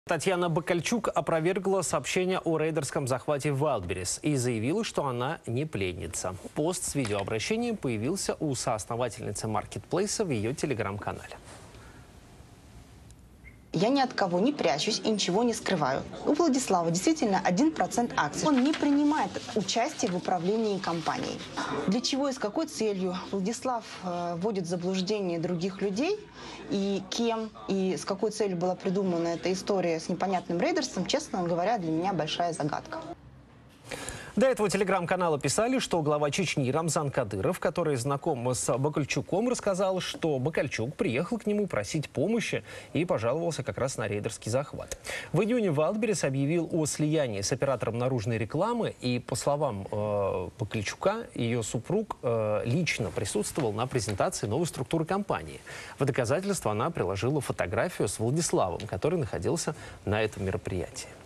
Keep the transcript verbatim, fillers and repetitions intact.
Татьяна Бакальчук опровергла сообщение о рейдерском захвате в Wildberries и заявила, что она не пленница. Пост с видеообращением появился у соосновательницы маркетплейса в ее телеграм-канале. Я ни от кого не прячусь и ничего не скрываю. У Владислава действительно один процент акций. Он не принимает участие в управлении компанией. Для чего и с какой целью Владислав э, вводит в заблуждение других людей, и кем, и с какой целью была придумана эта история с непонятным рейдерством, честно говоря, для меня большая загадка. До этого телеграм-канала писали, что глава Чечни Рамзан Кадыров, который знаком с Бакальчуком, рассказал, что Бакальчук приехал к нему просить помощи и пожаловался как раз на рейдерский захват. В июне Wildberries объявил о слиянии с оператором наружной рекламы, и, по словам э, Бакальчука, ее супруг э, лично присутствовал на презентации новой структуры компании. В доказательство она приложила фотографию с Владиславом, который находился на этом мероприятии.